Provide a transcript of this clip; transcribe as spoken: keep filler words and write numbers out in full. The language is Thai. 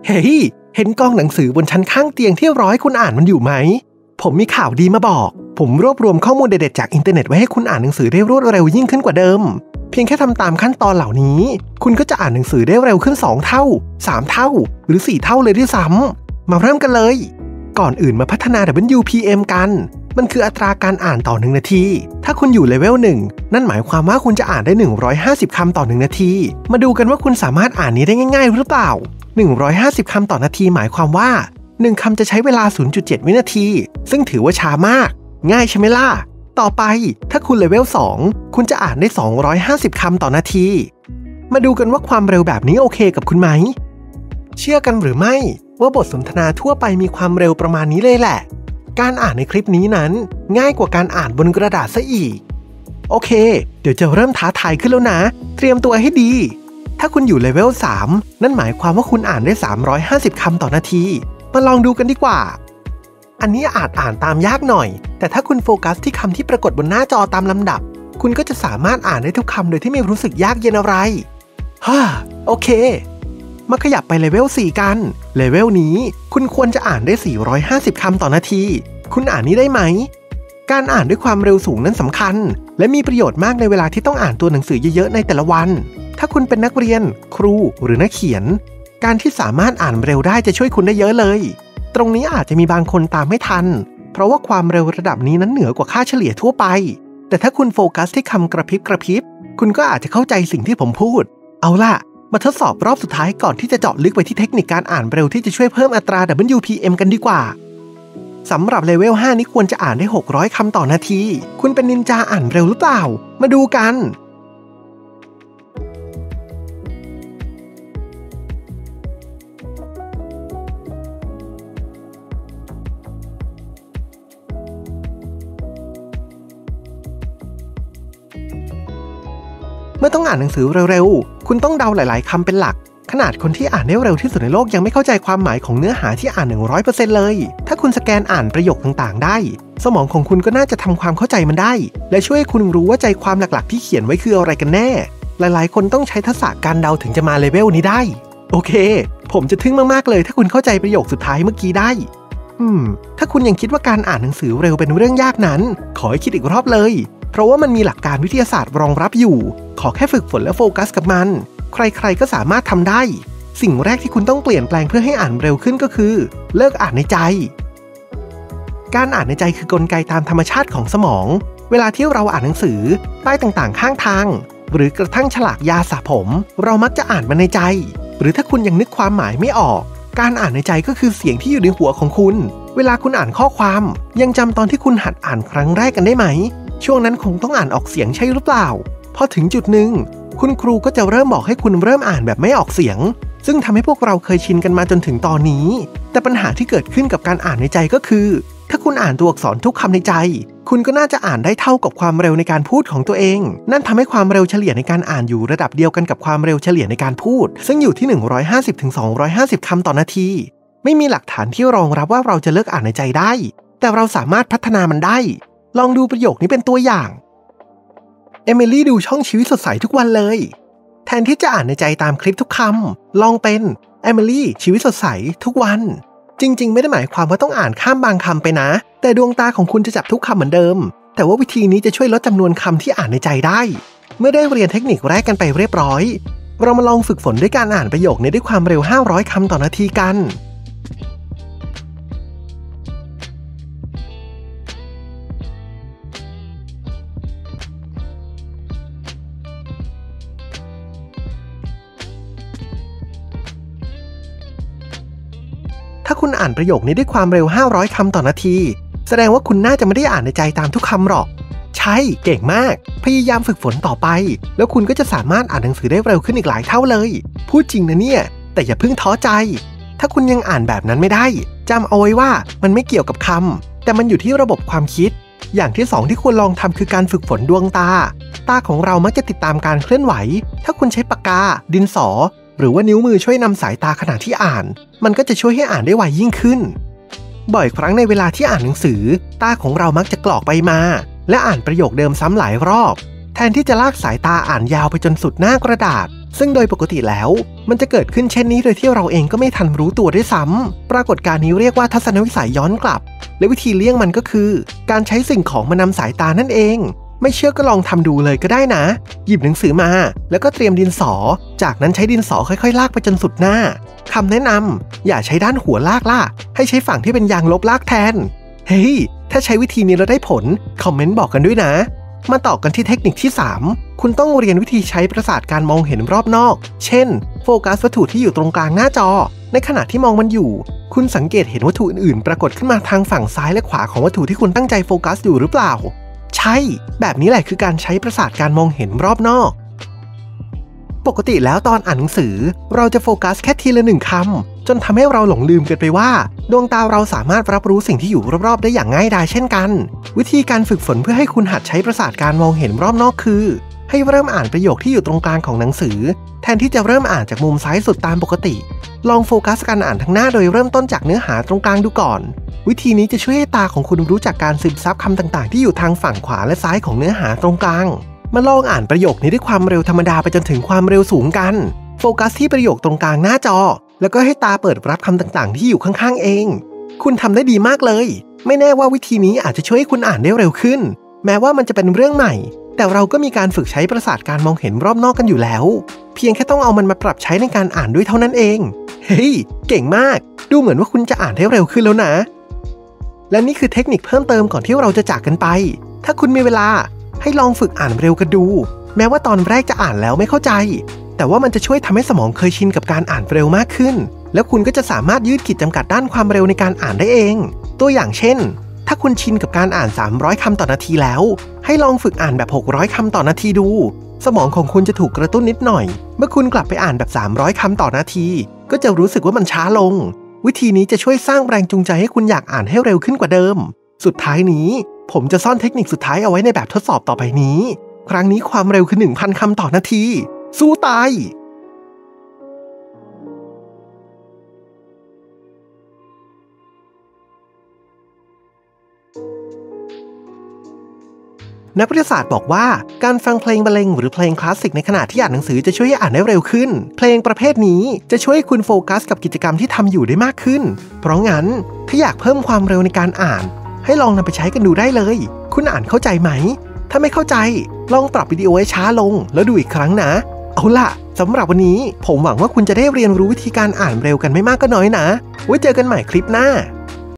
เฮ้ยเห็นกองหนังสือบนชั้นข้างเตียงที่รอให้คุณอ่านมันอยู่ไหมผมมีข่าวดีมาบอกผมรวบรวมข้อมูลเด็ดๆจากอินเทอร์เน็ตไว้ให้คุณอ่านหนังสือได้รวดเร็วยิ่งขึ้นกว่าเดิมเพียงแค่ทำตามขั้นตอนเหล่านี้คุณก็จะอ่านหนังสือได้เร็วขึ้นสองเท่าสามเท่าหรือสี่เท่าเลยด้วยซ้ำมาเริ่มกันเลยก่อนอื่นมาพัฒนา ดับเบิลยู พี เอ็ม กันมันคืออัตราการอ่านต่อหนึ่งนาทีถ้าคุณอยู่เลเวลหนึ่งนั่นหมายความว่าคุณจะอ่านได้หนึ่งร้อยห้าสิบคำต่อหนึ่งนาทีมาดูกันว่าคุณสามารถอ่านนี้ได้ง่ายๆหรือเปล่าหนึ่งร้อยห้าสิบคำต่อนาทีหมายความว่าหนึ่งคำจะใช้เวลา ศูนย์จุดเจ็ด วินาทีซึ่งถือว่าช้ามากง่ายใช่ไหมล่ะต่อไปถ้าคุณเลเวลสองคุณจะอ่านได้สองร้อยห้าสิบคำต่อนาทีมาดูกันว่าความเร็วแบบนี้โอเคกับคุณไหมเชื่อกันหรือไม่ว่าบทสนทนาทั่วไปมีความเร็วประมาณนี้เลยแหละการอ่านในคลิปนี้นั้นง่ายกว่าการอ่านบนกระดาษซะอีกโอเคเดี๋ยวจะเริ่มท้าทายขึ้นแล้วนะเตรียมตัวให้ดีถ้าคุณอยู่เลเวลสามนั่นหมายความว่าคุณอ่านได้สามร้อยห้าสิบคำต่อนาทีมาลองดูกันดีกว่าอันนี้อาจอ่านตามยากหน่อยแต่ถ้าคุณโฟกัสที่คำที่ปรากฏบนหน้าจอตามลำดับคุณก็จะสามารถอ่านได้ทุกคำโดยที่ไม่รู้สึกยากเย็นอะไรฮ่าโอเคมาขยับไปเลเวลสี่กันเลเวลนี้คุณควรจะอ่านได้สี่ร้อยห้าสิบคำต่อนาทีคุณอ่านนี้ได้ไหมการอ่านด้วยความเร็วสูงนั้นสำคัญและมีประโยชน์มากในเวลาที่ต้องอ่านตัวหนังสือเยอะๆในแต่ละวันถ้าคุณเป็นนักเรียนครูหรือนักเขียนการที่สามารถอ่านเร็วได้จะช่วยคุณได้เยอะเลยตรงนี้อาจจะมีบางคนตามไม่ทันเพราะว่าความเร็วระดับนี้นั้นเหนือกว่าค่าเฉลี่ยทั่วไปแต่ถ้าคุณโฟกัสที่คำกระพริบกระพริบคุณก็อาจจะเข้าใจสิ่งที่ผมพูดเอาล่ะมาทดสอบรอบสุดท้ายก่อนที่จะเจาะลึกไปที่เทคนิคการอ่านเร็วที่จะช่วยเพิ่มอัตรา ดับเบิลยู พี เอ็ม กันดีกว่าสำหรับเลเวลห้านี้ควรจะอ่านได้หกร้อยคำต่อนาทีคุณเป็นนินจาอ่านเร็วหรือเปล่ามาดูกันเมื่อต้องอ่านหนังสือเร็วๆคุณต้องเดาหลายๆคำเป็นหลักขนาดคนที่อ่านได้เร็วที่สุดในโลกยังไม่เข้าใจความหมายของเนื้อหาที่อ่าน หนึ่งร้อยเปอร์เซ็นต์ เลยถ้าคุณสแกนอ่านประโยคต่างๆได้สมองของคุณก็น่าจะทำความเข้าใจมันได้และช่วยให้คุณรู้ว่าใจความหลักๆที่เขียนไว้คืออะไรกันแน่หลายๆคนต้องใช้ทักษะการเดาถึงจะมาเลเวลนี้ได้โอเคผมจะทึ่งมากๆเลยถ้าคุณเข้าใจประโยคสุดท้ายเมื่อกี้ได้อืมถ้าคุณยังคิดว่าการอ่านหนังสือเร็วเป็นเรื่องยากนั้นขอให้คิดอีกรอบเลยเพราะว่ามันมีหลักการวิทยาศาสตร์รองรับอยู่ขอแค่ฝึกฝนและโฟกัสกับมันใครๆก็สามารถทำได้สิ่งแรกที่คุณต้องเปลี่ยนแปลงเพื่อให้อ่านเร็วขึ้นก็คือเลิกอ่านในใจการอ่านในใจคือกลไกตามธรรมชาติของสมองเวลาที่เราอ่านหนังสือป้ายต่างๆข้างทางหรือกระทั่งฉลากยาสระผมเรามักจะอ่านมันในใจหรือถ้าคุณยังนึกความหมายไม่ออกการอ่านในใจก็คือเสียงที่อยู่ในหัวของคุณเวลาคุณอ่านข้อความยังจำตอนที่คุณหัดอ่านครั้งแรกกันได้ไหมช่วงนั้นคงต้องอ่านออกเสียงใช่หรือเปล่าพอถึงจุดหนึ่งคุณครูก็จะเริ่มบอกให้คุณเริ่มอ่านแบบไม่ออกเสียงซึ่งทำให้พวกเราเคยชินกันมาจนถึงตอนนี้แต่ปัญหาที่เกิดขึ้นกับการอ่านในใจก็คือถ้าคุณอ่านตัวอักษรทุกคำในใจคุณก็น่าจะอ่านได้เท่ากับความเร็วในการพูดของตัวเองนั่นทำให้ความเร็วเฉลี่ยในการอ่านอยู่ระดับเดียวกันกับความเร็วเฉลี่ยในการพูดซึ่งอยู่ที่ หนึ่งร้อยห้าสิบถึงสองร้อยห้าสิบ คำต่อนาทีไม่มีหลักฐานที่รองรับว่าเราจะเลิกอ่านในใจได้แต่เราสามารถพัฒนามันได้ลองดูประโยคนี้เป็นตัวอย่างเอมิลี่ดูช่องชีวิตสดใสทุกวันเลยแทนที่จะอ่านในใจตามคลิปทุกคำลองเป็นเอมิลี่ชีวิตสดใสทุกวันจริงๆไม่ได้หมายความว่าต้องอ่านข้ามบางคำไปนะแต่ดวงตาของคุณจะจับทุกคำเหมือนเดิมแต่ว่าวิธีนี้จะช่วยลดจำนวนคำที่อ่านในใจได้เมื่อได้เรียนเทคนิคแรกกันไปเรียบร้อยเรามาลองฝึกฝนด้วยการอ่านประโยคนี้ด้วยความเร็วห้าร้อยคำต่อนาทีกันถ้าคุณอ่านประโยคนี้ด้วยความเร็วห้าร้อยคำต่อนาทีแสดงว่าคุณน่าจะไม่ได้อ่านในใจตามทุกคำหรอกใช่เก่งมากพยายามฝึกฝนต่อไปแล้วคุณก็จะสามารถอ่านหนังสือได้เร็วขึ้นอีกหลายเท่าเลยพูดจริงนะเนี่ยแต่อย่าเพิ่งท้อใจถ้าคุณยังอ่านแบบนั้นไม่ได้จำเอาไว้ว่ามันไม่เกี่ยวกับคำแต่มันอยู่ที่ระบบความคิดอย่างที่สองที่ควรลองทำคือการฝึกฝนดวงตาตาของเรามักจะติดตามการเคลื่อนไหวถ้าคุณใช้ปากกาดินสอหรือว่านิ้วมือช่วยนำสายตาขณะที่อ่านมันก็จะช่วยให้อ่านได้ไวยิ่งขึ้นบ่อยครั้งในเวลาที่อ่านหนังสือตาของเรามักจะกรอกไปมาและอ่านประโยคเดิมซ้ำหลายรอบแทนที่จะลากสายตาอ่านยาวไปจนสุดหน้ากระดาษซึ่งโดยปกติแล้วมันจะเกิดขึ้นเช่นนี้โดยที่เราเองก็ไม่ทันรู้ตัวด้วยซ้ำปรากฏการณ์นี้เรียกว่าทัศนวิสัยย้อนกลับและวิธีเลี่ยงมันก็คือการใช้สิ่งของมานำสายตานั่นเองไม่เชื่อก็ลองทำดูเลยก็ได้นะหยิบหนังสือมาแล้วก็เตรียมดินสอจากนั้นใช้ดินสอค่อยๆลากไปจนสุดหน้าคำแนะนำอย่าใช้ด้านหัวลากล่ะให้ใช้ฝั่งที่เป็นยางลบลากแทนเฮ้ยถ้าใช้วิธีนี้แล้วได้ผลคอมเมนต์บอกกันด้วยนะมาต่อกันที่เทคนิคที่สามคุณต้องเรียนวิธีใช้ประสาทการมองเห็นรอบนอกเช่นโฟกัสวัตถุที่อยู่ตรงกลางหน้าจอในขณะที่มองมันอยู่คุณสังเกตเห็นวัตถุอื่นๆปรากฏขึ้นมาทางฝั่งซ้ายและขวาของวัตถุที่คุณตั้งใจโฟกัสอยู่หรือเปล่าใช่แบบนี้แหละคือการใช้ประสาทการมองเห็นรอบนอกปกติแล้วตอนอ่านหนังสือเราจะโฟกัสแค่ทีละหนึ่งคำจนทำให้เราหลงลืมเกินไปว่าดวงตาเราสามารถรับรู้สิ่งที่อยู่รอบๆได้อย่างง่ายดายเช่นกันวิธีการฝึกฝนเพื่อให้คุณหัดใช้ประสาทการมองเห็นรอบนอกคือให้เริ่มอ่านประโยคที่อยู่ตรงกลางของหนังสือแทนที่จะเริ่มอ่านจากมุมซ้ายสุดตามปกติลองโฟกัสการอ่านทั้งหน้าโดยเริ่มต้นจากเนื้อหาตรงกลางดูก่อนวิธีนี้จะช่วยให้ตาของคุณรู้จักการซึมซับคำต่างๆที่อยู่ทางฝั่งขวาและซ้ายของเนื้อหาตรงกลางมาลองอ่านประโยคนี้ด้วยความเร็วธรรมดาไปจนถึงความเร็วสูงกันโฟกัสที่ประโยคตรงกลางหน้าจอแล้วก็ให้ตาเปิดรับคำต่างๆที่อยู่ข้างๆเองคุณทำได้ดีมากเลยไม่แน่ว่าวิธีนี้อาจจะช่วยให้คุณอ่านได้เร็วขึ้นแม้ว่ามันจะเป็นเรื่องใหม่แต่เราก็มีการฝึกใช้ประสาทการมองเห็นรอบนอกกันอยู่แล้วเพียงแค่ต้องเอามันมาปรับใช้ในการอ่านด้วยเท่านั้นเองเฮ้ยเก่งมากดูเหมือนว่าคุณจะอ่านได้เร็วขึ้นแล้วนะและนี่คือเทคนิคเพิ่มเติมก่อนที่เราจะจากกันไปถ้าคุณมีเวลาให้ลองฝึกอ่านเร็วกันดูแม้ว่าตอนแรกจะอ่านแล้วไม่เข้าใจแต่ว่ามันจะช่วยทำให้สมองเคยชินกับการอ่านเร็วมากขึ้นแล้วคุณก็จะสามารถยืดขีดจำกัดด้านความเร็วในการอ่านได้เองตัวอย่างเช่นถ้าคุณชินกับการอ่านสามร้อยคำต่อนาทีแล้วให้ลองฝึกอ่านแบบหกร้อยคำต่อนาทีดูสมองของคุณจะถูกกระตุ้นนิดหน่อยเมื่อคุณกลับไปอ่านแบบสามร้อยคำต่อนาทีก็จะรู้สึกว่ามันช้าลงวิธีนี้จะช่วยสร้างแรงจูงใจให้คุณอยากอ่านให้เร็วขึ้นกว่าเดิมสุดท้ายนี้ผมจะซ่อนเทคนิคสุดท้ายเอาไว้ในแบบทดสอบต่อไปนี้ครั้งนี้ความเร็วคือ หนึ่งพัน คำต่อนาทีสู้ตายนักวิทยาศาสตร์บอกว่าการฟังเพลงบรรเลงหรือเพลงคลาสสิกในขณะที่อ่านหนังสือจะช่วยให้อ่านได้เร็วขึ้นเพลงประเภทนี้จะช่วยให้คุณโฟกัสกับกิจกรรมที่ทำอยู่ได้มากขึ้นเพราะงั้นถ้าอยากเพิ่มความเร็วในการอ่านให้ลองนำไปใช้กันดูได้เลยคุณอ่านเข้าใจไหมถ้าไม่เข้าใจลองปรับวิดีโอให้ช้าลงแล้วดูอีกครั้งนะเอาล่ะสำหรับวันนี้ผมหวังว่าคุณจะได้เรียนรู้วิธีการอ่านเร็วกันไม่มากก็น้อยนะไว้เจอกันใหม่คลิปหน้า